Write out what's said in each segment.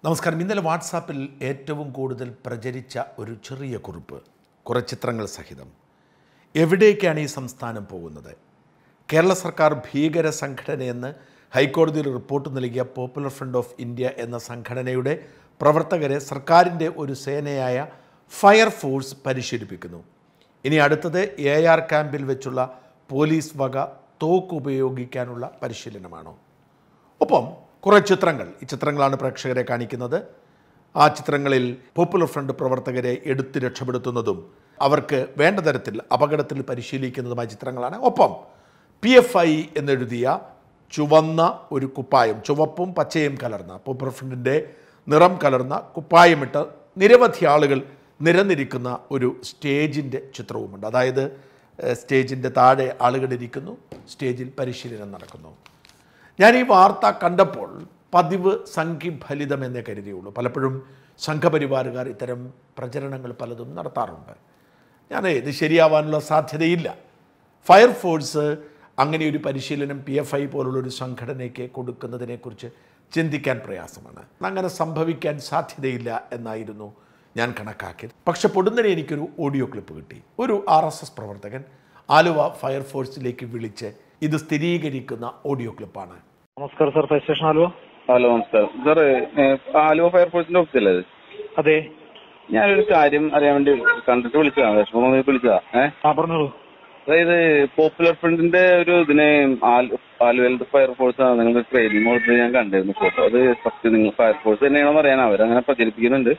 നമസ്കാരം. ഇന്നലെ വാട്സാപ്പിൽ ഏറ്റവും കൂടുതൽ പ്രചരിച്ച ഒരു ചെറിയ കുറിപ്പ്, കുറേ ചിത്രങ്ങൾ സഹിതം. എവിടേക്കാണ് ഈ സംസ്ഥാനം പോകുന്നത്? കേരള സർക്കാർ ഭീകര സംഘടനയെന്ന് ഹൈക്കോടതിയിൽ റിപ്പോർട്ട് നൽകിയ പോപ്പുലർ ഫ്രണ്ട് ഓഫ് ഇന്ത്യ എന്ന സംഘടനയുടെ പ്രവർത്തകരെ സർക്കാരിൻ്റെ ഒരു സേനയായ ഫയർഫോഴ്സ് പരിശീലിപ്പിക്കുന്നു. ഇനി അടുത്തത് AR ക്യാമ്പിൽ വെച്ചുള്ള പോലീസ് വക തോക്ക് ഉപയോഗിക്കാനുള്ള പരിശീലനമാണോ? ഒപ്പം കുറേ ചിത്രങ്ങൾ, ഈ ചിത്രങ്ങളാണ് പ്രേക്ഷകരെ കാണിക്കുന്നത്. ആ ചിത്രങ്ങളിൽ പോപ്പുലർ ഫ്രണ്ട് പ്രവർത്തകരെ എടുത്ത് രക്ഷപ്പെടുത്തുന്നതും അവർക്ക് വേണ്ട തരത്തിൽ അപകടത്തിൽ പരിശീലിക്കുന്നതുമായ ചിത്രങ്ങളാണ്. ഒപ്പം PFI എന്നെഴുതിയ ചുവന്ന ഒരു കുപ്പായം, ചുവപ്പും പച്ചയും കലർന്ന, പോപ്പുലർ ഫ്രണ്ടിൻ്റെ നിറം കലർന്ന കുപ്പായമിട്ട് നിരവധി ആളുകൾ നിരന്നിരിക്കുന്ന ഒരു സ്റ്റേജിൻ്റെ ചിത്രവുമുണ്ട്. അതായത് സ്റ്റേജിൻ്റെ താഴെ ആളുകളിരിക്കുന്നു, സ്റ്റേജിൽ പരിശീലനം നടക്കുന്നു. ഞാൻ ഈ വാർത്ത കണ്ടപ്പോൾ പതിവ് സംഘിഫലിതമെന്നേ കരുതിയുള്ളൂ. പലപ്പോഴും സംഘപരിവാറുകാർ ഇത്തരം പ്രചരണങ്ങൾ പലതും നടത്താറുണ്ട്. ഇത് ശരിയാവാനുള്ള സാധ്യതയില്ല. ഫയർഫോഴ്സ് അങ്ങനെ ഒരു പരിശീലനം PFI പോലുള്ളൊരു സംഘടനയ്ക്ക് കൊടുക്കുന്നതിനെക്കുറിച്ച് ചിന്തിക്കാൻ പ്രയാസമാണ്. അങ്ങനെ സംഭവിക്കാൻ സാധ്യതയില്ല എന്നായിരുന്നു ഞാൻ കണക്കാക്കിയത്. പക്ഷെ പൊടുന്നനെ എനിക്കൊരു ഓഡിയോ ക്ലിപ്പ് കിട്ടി. ഒരു RSS പ്രവർത്തകൻ ആലുവ ഫയർഫോഴ്സിലേക്ക് വിളിച്ച് ഇത് സ്ഥിരീകരിക്കുന്ന ഓഡിയോ ക്ലിപ്പാണ്. നമസ്കാരം sir, fire station Aluva. Hello, നമസ്കാരം സാർ. ആലുവ ഫയർഫോഴ്സിന്റെ ഓഫീസല്ലേ? അതെ. ഞാനൊരു കാര്യം അറിയാൻ വേണ്ടി കണ്ടിട്ട് വിളിച്ചതാണ്, വിഷമം വിളിച്ചതാ. പറഞ്ഞോളൂ. അതായത് പോപ്പുലർ ഫ്രണ്ടിന്റെ ഒരു ഇതിന് ആലുവയിലത്തെ ഫയർഫോഴ്സ് നിങ്ങളുടെ ട്രെയിനിങ് കൊടുത്ത് ഞാൻ കണ്ടിരുന്നു ഫോട്ടോ. അത് ഫസ്റ്റ് നിങ്ങൾ ഫയർഫോഴ്സ് തന്നെയാണെന്ന് അറിയാൻ അവരങ്ങനെ പ്രചരിപ്പിക്കുന്നുണ്ട്,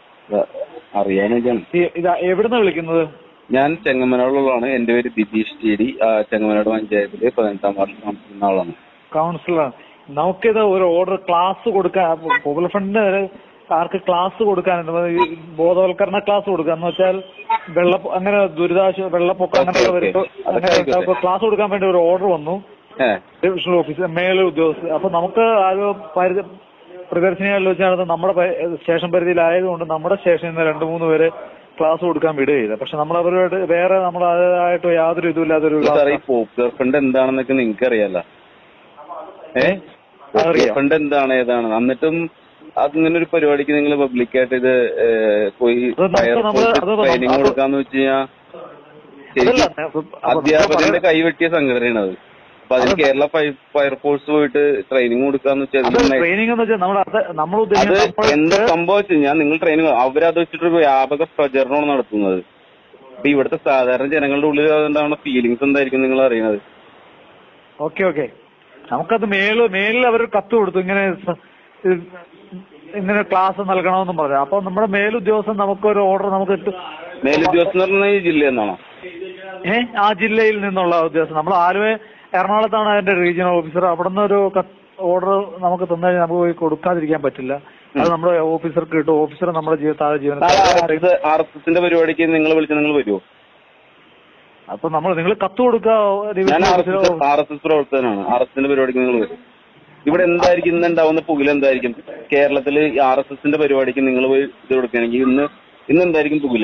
അറിയാനാണ്. എവിടുന്ന വിളിക്കുന്നത്? ഞാൻ ചെങ്ങമനാടുള്ളതാണ്. എന്റെ പേര് ദിതീഷ് ചേരി. ചെങ്ങമനാട് പഞ്ചായത്തിലെ 18ാം വാർഡിൽ താമസിക്കുന്ന ആളാണ്. കൗൺസിലർ. നമുക്കിത് ഒരു ഓർഡർ ക്ലാസ് കൊടുക്കാൻ, പോപ്പുലർ ഫ്രണ്ടിന് ആർക്ക് ക്ലാസ് കൊടുക്കാനുണ്ട്, ബോധവൽക്കരണ ക്ലാസ് കൊടുക്കുക എന്ന് വെച്ചാൽ അങ്ങനെ വെള്ളപ്പൊക്കം അങ്ങനെയുള്ള ക്ലാസ് കൊടുക്കാൻ വേണ്ടി ഒരു ഓർഡർ വന്നു ഡിവിഷണൽ ഓഫീസർ മേലെ ഉദ്യോഗസ്ഥർ. അപ്പൊ നമുക്ക് പ്രദർശനികളിൽ വെച്ചാണ് നമ്മുടെ സ്റ്റേഷൻ പരിധിയിലായതുകൊണ്ട് നമ്മുടെ സ്റ്റേഷനിൽ നിന്ന് 2-3 പേര് ക്ലാസ് കൊടുക്കാൻ വിടുകയില്ല. പക്ഷെ നമ്മൾ അവരോട് വേറെ നമ്മൾ അതായിട്ട് യാതൊരു ഇതുമില്ലാത്തൊരു പോപ്പുലർ ഫ്രണ്ട് എന്താണെന്നൊക്കെ നിങ്ങൾക്ക് അറിയാലോ. ഫണ്ട് എന്താണ് ഏതാണ്, എന്നിട്ടും അതിങ്ങനെ ഒരു പരിപാടിക്ക് നിങ്ങൾ പബ്ലിക്കായിട്ട് ഇത് പോയി ട്രെയിനിങ് കൊടുക്കാന്ന് വെച്ച് കഴിഞ്ഞാൽ അധ്യാപകരുടെ കൈവെട്ടിയ സംഘടനയാണ് അത്. അപ്പൊ അതിന് കേരള ഫയർഫോഴ്സ് പോയിട്ട് ട്രെയിനിങ് കൊടുക്കാന്ന് വെച്ചാൽ എന്ത് സംഭവിച്ചു കഴിഞ്ഞാൽ നിങ്ങൾ ട്രെയിനിങ് അവരത് വെച്ചിട്ടൊരു വ്യാപക പ്രചരണമാണ് നടത്തുന്നത്. അപ്പൊ ഇവിടുത്തെ സാധാരണ ജനങ്ങളുടെ ഉള്ളിൽ അതുകൊണ്ടാണ് ഫീലിങ്സ് എന്തായിരിക്കും നിങ്ങൾ അറിയുന്നത്. ഓക്കെ നമുക്കത് മേലിൽ അവർ കത്ത് കൊടുത്തു, ഇങ്ങനെ ക്ലാസ് നൽകണമെന്നും പറഞ്ഞു. അപ്പൊ നമ്മുടെ മേലുദ്യോഗസ്ഥൻ നമുക്കൊരു ഓർഡർ നമുക്ക് കിട്ടും. മേലുദ്യോഗസ്ഥൻ എന്ന് പറഞ്ഞാൽ ഈ ജില്ല എന്നാണോ? ആ ജില്ലയിൽ നിന്നുള്ള ഉദ്യോഗസ്ഥൻ. നമ്മൾ ആലുവ എറണാകുളത്താണ് അതിന്റെ റീജിയണൽ ഓഫീസർ. അവിടെ നിന്ന് ഒരു ഓർഡർ നമുക്ക് തന്നു കഴിഞ്ഞാൽ നമുക്ക് പോയി കൊടുക്കാതിരിക്കാൻ പറ്റില്ല. അത് നമ്മുടെ ഓഫീസർക്ക് കിട്ടും. ഓഫീസർ നമ്മുടെ താഴെ ജീവനക്കാർ. RSSന്റെ പരിപാടിക്ക് നിങ്ങൾ വിളിച്ച് നിങ്ങൾ വരുമോ? അപ്പൊ നിങ്ങൾ കത്ത് കൊടുക്കുക. RSS പ്രവർത്തകനാണ്. RSSന്റെ പരിപാടിക്ക് നിങ്ങൾ വരും. ഇവിടെ എന്തായിരിക്കും ഇന്നുണ്ടാവുന്ന പുകിൽ എന്തായിരിക്കും? കേരളത്തില് RSSന്റെ പരിപാടിക്ക് നിങ്ങൾ പോയി ഇത് കൊടുക്കുകയാണെങ്കിൽ ഇന്ന് എന്തായിരിക്കും പുകില്?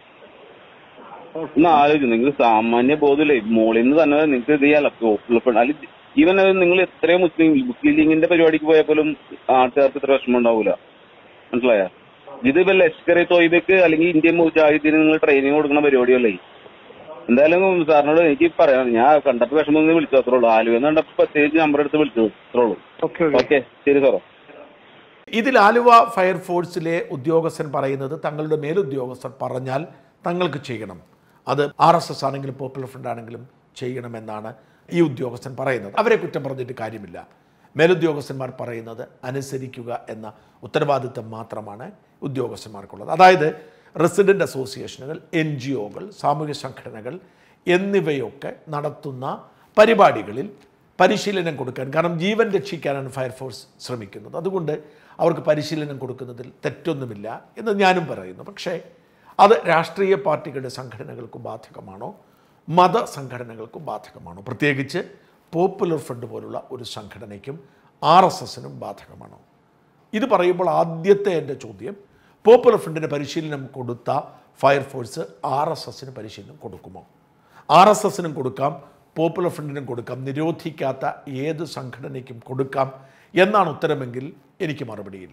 ഒന്ന് ആലോചിച്ചു. നിങ്ങൾ സാമാന്യ ബോധമില്ലേ? മോളിൽ നിന്ന് തന്നെ നിങ്ങൾക്ക് ഇത് ചെയ്യാലോ. അല്ലെങ്കിൽ ഈവൻ നിങ്ങൾ എത്രയോ മുസ്ലിം ലീഗിന്റെ പരിപാടിക്ക് പോയാൽ പോലും ആൾക്കാർക്ക് ഇത്ര വിഷമം ഉണ്ടാവൂല. മനസ്സിലായ? ഇത് ഇപ്പൊ ലഷ്കർ-ഇ തോയ്ബക്ക് അല്ലെങ്കിൽ ഇന്ത്യൻ മുജാഹിദീന് നിങ്ങൾ ട്രെയിനിങ് കൊടുക്കുന്ന പരിപാടിയല്ലേ? എന്തായാലും സാറിനോട് എനിക്ക് പറയാം, ഞാൻ കണ്ടപ്പോ വിഷമം വിളിച്ചു, അത്രേ ഉള്ളൂ. ആലുവെന്ന് കണ്ടപ്പോ പ്രത്യേകിച്ച് നമ്പർ എടുത്ത് വിളിച്ചു, അത്രേ ഉള്ളൂ. ഓക്കെ, ശരി സാറോ. ഇതിൽ ആലുവ ഫയർഫോഴ്സിലെ ഉദ്യോഗസ്ഥൻ പറയുന്നത് തങ്ങളുടെ മേലുദ്യോഗസ്ഥർ പറഞ്ഞാൽ തങ്ങൾക്ക് ചെയ്യണം. അത് RSS ആണെങ്കിലും പോപ്പുലർ ഫ്രണ്ട് ആണെങ്കിലും ചെയ്യണമെന്നാണ് ഈ ഉദ്യോഗസ്ഥൻ പറയുന്നത്. അവരെ കുറ്റം പറഞ്ഞിട്ട് കാര്യമില്ല. മേലുദ്യോഗസ്ഥന്മാർ പറയുന്നത് അനുസരിക്കുക എന്ന ഉത്തരവാദിത്തം മാത്രമാണ് ഉദ്യോഗസ്ഥന്മാർക്കുള്ളത്. അതായത് റെസിഡൻറ്റ് അസോസിയേഷനുകൾ, NGOകൾ, സാമൂഹ്യ സംഘടനകൾ എന്നിവയൊക്കെ നടത്തുന്ന പരിപാടികളിൽ പരിശീലനം കൊടുക്കാൻ, കാരണം ജീവൻ രക്ഷിക്കാനാണ് ഫയർഫോഴ്സ് ശ്രമിക്കുന്നത്. അതുകൊണ്ട് അവർക്ക് പരിശീലനം കൊടുക്കുന്നതിൽ തെറ്റൊന്നുമില്ല എന്ന് ഞാനും പറയുന്നു. പക്ഷേ അത് രാഷ്ട്രീയ പാർട്ടികളുടെ സംഘടനകൾക്കും ബാധകമാണോ, മതസംഘടനകൾക്കും ബാധകമാണോ? പ്രത്യേകിച്ച് പോപ്പുലർ ഫ്രണ്ട് പോലുള്ള ഒരു സംഘടനയ്ക്കും RSSനും ബാധകമാണോ? ഇത് പറയുമ്പോൾ ആദ്യത്തെ എൻ്റെ ചോദ്യം, പോപ്പുലർ ഫ്രണ്ടിന് പരിശീലനം കൊടുത്ത ഫയർഫോഴ്സ് RSSന് പരിശീലനം കൊടുക്കുമോ? RSSനും കൊടുക്കാം, പോപ്പുലർ ഫ്രണ്ടിനും കൊടുക്കാം, നിരോധിക്കാത്ത ഏത് സംഘടനയ്ക്കും കൊടുക്കാം എന്നാണ് ഉത്തരമെങ്കിൽ എനിക്ക് മറുപടിയില്ല.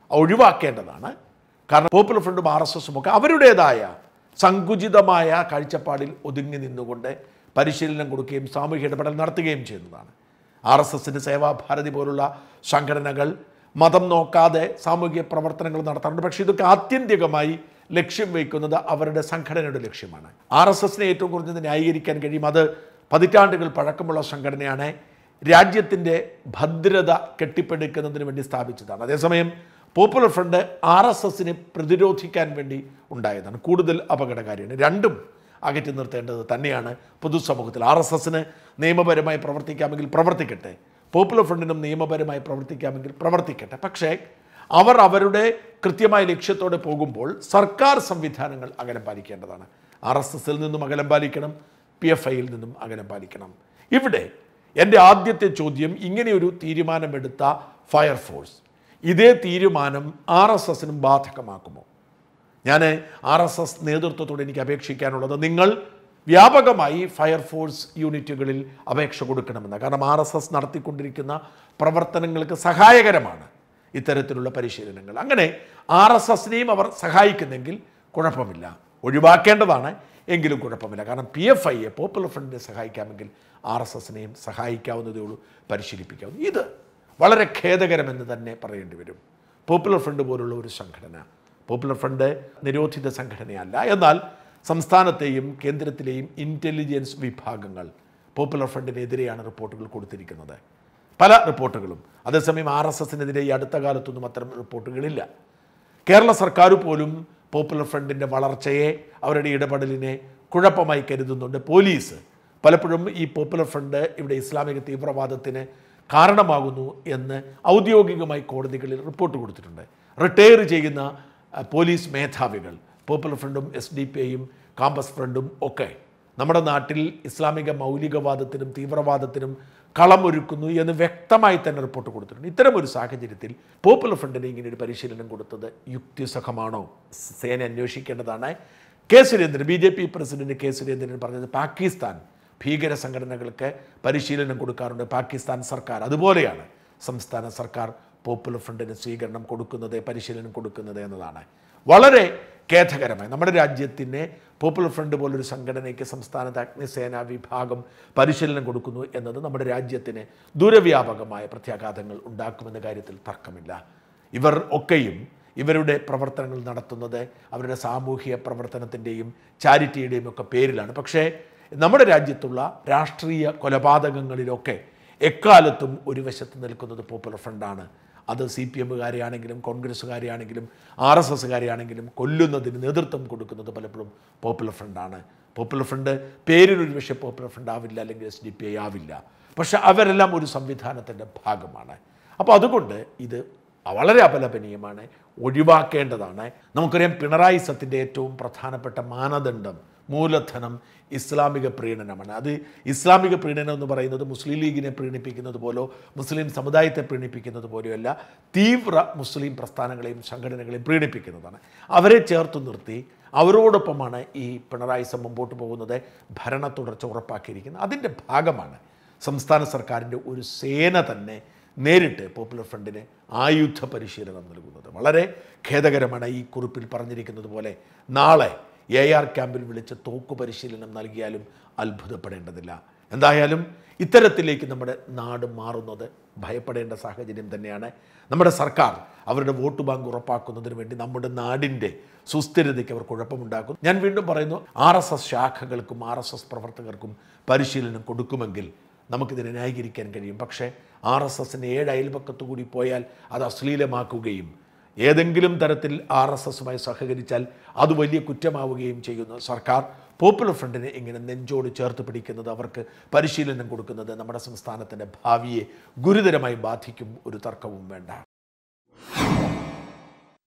ഒഴിവാക്കേണ്ടതാണ്. കാരണം പോപ്പുലർ ഫ്രണ്ടും RSSും ഒക്കെ അവരുടേതായ സങ്കുചിതമായ കാഴ്ചപ്പാടിൽ ഒതുങ്ങി നിന്നുകൊണ്ട് പരിശീലനം കൊടുക്കുകയും സാമൂഹ്യ ഇടപെടൽ നടത്തുകയും ചെയ്യുന്നതാണ്. RSSൻ്റെ സേവാഭാരതി പോലുള്ള സംഘടനകൾ മതം നോക്കാതെ സാമൂഹിക പ്രവർത്തനങ്ങൾ നടത്താറുണ്ട്. പക്ഷേ ഇതൊക്കെ ആത്യന്തികമായി ലക്ഷ്യം വയ്ക്കുന്നത് അവരുടെ സംഘടനയുടെ ലക്ഷ്യമാണ്. RSSനെ ഏറ്റവും കുറഞ്ഞത് ന്യായീകരിക്കാൻ കഴിയും. അത് പതിറ്റാണ്ടുകൾ പഴക്കമുള്ള സംഘടനയാണ്, രാജ്യത്തിൻ്റെ ഭദ്രത കെട്ടിപ്പടുക്കുന്നതിന് വേണ്ടി സ്ഥാപിച്ചതാണ്. അതേസമയം പോപ്പുലർ ഫ്രണ്ട് RSSനെ പ്രതിരോധിക്കാൻ വേണ്ടി ഉണ്ടായതാണ്. കൂടുതൽ അപകടകാരിയാണ്. രണ്ടും അകറ്റി നിർത്തേണ്ടത് തന്നെയാണ് പൊതുസമൂഹത്തിൽ. RSSന് നിയമപരമായി പ്രവർത്തിക്കാമെങ്കിൽ പ്രവർത്തിക്കട്ടെ, പോപ്പുലർ ഫ്രണ്ടിനും നിയമപരമായി പ്രവർത്തിക്കാമെങ്കിൽ പ്രവർത്തിക്കട്ടെ. പക്ഷേ അവർ അവരുടെ കൃത്യമായ ലക്ഷ്യത്തോടെ പോകുമ്പോൾ സർക്കാർ സംവിധാനങ്ങൾ അകലം പാലിക്കേണ്ടതാണ്. RSSൽ നിന്നും അകലം പാലിക്കണം, PFIയിൽ നിന്നും അകലം പാലിക്കണം. ഇവിടെ എൻ്റെ ആദ്യത്തെ ചോദ്യം, ഇങ്ങനെയൊരു തീരുമാനമെടുത്ത ഫയർഫോഴ്സ് ഇതേ തീരുമാനം RSSനും ബാധകമാക്കുമോ? ഞാൻ RSS നേതൃത്വത്തോട് എനിക്ക് അപേക്ഷിക്കാനുള്ളത്, നിങ്ങൾ വ്യാപകമായി ഫയർഫോഴ്സ് യൂണിറ്റുകളിൽ അപേക്ഷ കൊടുക്കണമെന്ന്. കാരണം RSS നടത്തിക്കൊണ്ടിരിക്കുന്ന പ്രവർത്തനങ്ങൾക്ക് സഹായകരമാണ് ഇത്തരത്തിലുള്ള പരിശീലനങ്ങൾ. അങ്ങനെ RSSനെയും അവർ സഹായിക്കുന്നെങ്കിൽ കുഴപ്പമില്ല, ഒഴിവാക്കേണ്ടതാണ് എങ്കിലും കുഴപ്പമില്ല. കാരണം PFIയെ പോപ്പുലർ ഫ്രണ്ടിനെ സഹായിക്കാമെങ്കിൽ RSSനെയും സഹായിക്കാവുന്നതേ ഉള്ളൂ, പരിശീലിപ്പിക്കാവുന്നു. ഇത് വളരെ ഖേദകരമെന്ന് തന്നെ പറയേണ്ടി വരും. പോപ്പുലർ ഫ്രണ്ട് പോലുള്ള ഒരു സംഘടന, പോപ്പുലർ ഫ്രണ്ട് നിരോധിത സംഘടനയല്ല, എന്നാൽ സംസ്ഥാനത്തെയും കേന്ദ്രത്തിലെയും ഇൻ്റലിജൻസ് വിഭാഗങ്ങൾ പോപ്പുലർ ഫ്രണ്ടിനെതിരെയാണ് റിപ്പോർട്ടുകൾ കൊടുത്തിരിക്കുന്നത്, പല റിപ്പോർട്ടുകളും. അതേസമയം RSSനെതിരെ ഈ അടുത്ത കാലത്തൊന്നും അത്തരം റിപ്പോർട്ടുകളില്ല. കേരള സർക്കാർ പോലും പോപ്പുലർ ഫ്രണ്ടിൻ്റെ വളർച്ചയെ, അവരുടെ ഇടപെടലിനെ കുഴപ്പമായി കരുതുന്നുണ്ട്. പോലീസ് പലപ്പോഴും ഈ പോപ്പുലർ ഫ്രണ്ട് ഇവിടെ ഇസ്ലാമിക തീവ്രവാദത്തിന് കാരണമാകുന്നു എന്ന് ഔദ്യോഗികമായി കോടതികളിൽ റിപ്പോർട്ട് കൊടുത്തിട്ടുണ്ട്. റിട്ടയർ ചെയ്യുന്ന പോലീസ് മേധാവികൾ പോപ്പുലർ ഫ്രണ്ടും SDPIയും കാമ്പസ് ഫ്രണ്ടും ഒക്കെ നമ്മുടെ നാട്ടിൽ ഇസ്ലാമിക മൗലികവാദത്തിനും തീവ്രവാദത്തിനും കളമൊരുക്കുന്നു എന്ന് വ്യക്തമായി തന്നെ റിപ്പോർട്ട് കൊടുത്തിട്ടുണ്ട്. ഇത്തരമൊരു സാഹചര്യത്തിൽ പോപ്പുലർ ഫ്രണ്ടിന് ഇങ്ങനെ ഒരു പരിശീലനം കൊടുത്തത് യുക്തിസഹമാണോ? സേന അന്വേഷിക്കേണ്ടതാണ്. സുരേന്ദ്രൻ, BJP പ്രസിഡന്റ് സുരേന്ദ്രൻ പറഞ്ഞത് പാകിസ്ഥാൻ ഭീകര സംഘടനകൾക്ക് പരിശീലനം കൊടുക്കാറുണ്ട് പാകിസ്ഥാൻ സർക്കാർ. അതുപോലെയാണ് സംസ്ഥാന സർക്കാർ പോപ്പുലർ ഫ്രണ്ടിന് സ്വീകരണം കൊടുക്കുന്നത്, പരിശീലനം കൊടുക്കുന്നത് എന്നതാണ് വളരെ ഖേദകരമായി. നമ്മുടെ രാജ്യത്തിന് പോപ്പുലർ ഫ്രണ്ട് പോലൊരു സംഘടനയ്ക്ക് സംസ്ഥാനത്ത് അഗ്നിസേനാ വിഭാഗം പരിശീലനം കൊടുക്കുന്നു എന്നത് നമ്മുടെ രാജ്യത്തിന് ദൂരവ്യാപകമായ പ്രത്യാഘാതങ്ങൾ ഉണ്ടാക്കുമെന്ന കാര്യത്തിൽ തർക്കമില്ല. ഇവർ ഒക്കെയും ഇവരുടെ പ്രവർത്തനങ്ങൾ നടത്തുന്നത് അവരുടെ സാമൂഹിക പ്രവർത്തനത്തിൻ്റെയും ചാരിറ്റിയുടെയും ഒക്കെ പേരിലാണ്. പക്ഷേ നമ്മുടെ രാജ്യത്തുള്ള രാഷ്ട്രീയ കൊലപാതകങ്ങളിലൊക്കെ എക്കാലത്തും ഒരു വശത്ത് നിൽക്കുന്നത് പോപ്പുലർ ഫ്രണ്ടാണ്. അത് CPMകാരെയാണെങ്കിലും കോൺഗ്രസ്സുകാരെയാണെങ്കിലും RSSകാരെയാണെങ്കിലും കൊല്ലുന്നതിന് നേതൃത്വം കൊടുക്കുന്നത് പലപ്പോഴും പോപ്പുലർ ഫ്രണ്ടാണ്. പോപ്പുലർ ഫ്രണ്ട് പേരിനൊരു പക്ഷേ പോപ്പുലർ ഫ്രണ്ട് ആവില്ല, അല്ലെങ്കിൽ SDPI ആവില്ല. പക്ഷെ അവരെല്ലാം ഒരു സംവിധാനത്തിൻ്റെ ഭാഗമാണ്. അപ്പോൾ അതുകൊണ്ട് ഇത് വളരെ അപലപനീയമാണ്, ഒഴിവാക്കേണ്ടതാണ്. നമുക്കറിയാം, പിണറായി സത്തിൻ്റെ ഏറ്റവും പ്രധാനപ്പെട്ട മാനദണ്ഡം, മൂലധനം ഇസ്ലാമിക പ്രീണനമാണ്. അത് ഇസ്ലാമിക പ്രീണനം എന്ന് പറയുന്നത് മുസ്ലിം ലീഗിനെ പ്രീണിപ്പിക്കുന്നത് പോലോ മുസ്ലിം സമുദായത്തെ പ്രീണിപ്പിക്കുന്നത് പോലെയല്ല, തീവ്ര മുസ്ലിം പ്രസ്ഥാനങ്ങളെയും സംഘടനകളെയും പ്രീണിപ്പിക്കുന്നതാണ്. അവരെ ചേർത്ത് നിർത്തി അവരോടൊപ്പമാണ് ഈ പിണറായി സം മുമ്പോട്ട് പോകുന്നത്, ഭരണ തുടർച്ച ഉറപ്പാക്കിയിരിക്കുന്നത്. അതിൻ്റെ ഭാഗമാണ് സംസ്ഥാന സർക്കാരിൻ്റെ ഒരു സേന തന്നെ നേരിട്ട് പോപ്പുലർ ഫ്രണ്ടിന് ആയുധ പരിശീലനം നൽകുന്നത്. വളരെ ഖേദകരമാണ്. ഈ കുറിപ്പിൽ പറഞ്ഞിരിക്കുന്നത് പോലെ നാളെ AR ക്യാമ്പിൽ വിളിച്ച് തോക്ക് പരിശീലനം നൽകിയാലും അത്ഭുതപ്പെടേണ്ടതില്ല. എന്തായാലും ഇത്തരത്തിലേക്ക് നമ്മുടെ നാട് മാറുന്നത് ഭയപ്പെടേണ്ട സാഹചര്യം തന്നെയാണ്. നമ്മുടെ സർക്കാർ അവരുടെ വോട്ട് ബാങ്ക് ഉറപ്പാക്കുന്നതിന് വേണ്ടി നമ്മുടെ നാടിൻ്റെ സുസ്ഥിരതയ്ക്ക് അവർ കുഴപ്പമുണ്ടാക്കും. ഞാൻ വീണ്ടും പറയുന്നു, RSS ശാഖകൾക്കും RSS പ്രവർത്തകർക്കും പരിശീലനം കൊടുക്കുമെങ്കിൽ നമുക്കിതിനെ ന്യായീകരിക്കാൻ കഴിയും. പക്ഷേ RSSന് 7 അയൽപക്കത്തു കൂടി പോയാൽ അത് അശ്ലീലമാക്കുകയും ഏതെങ്കിലും തരത്തിൽ RSSുമായി സഹകരിച്ചാൽ അത് വലിയ കുറ്റമാവുകയും ചെയ്യുന്ന സർക്കാർ പോപ്പുലർ ഫ്രണ്ടിനെ ഇങ്ങനെ നെഞ്ചോട് ചേർത്ത് പിടിക്കുന്നത്, അവർക്ക് പരിശീലനം കൊടുക്കുന്നത് നമ്മുടെ സംസ്ഥാനത്തിൻ്റെ ഭാവിയെ ഗുരുതരമായി ബാധിക്കും, ഒരു തർക്കവും വേണ്ട.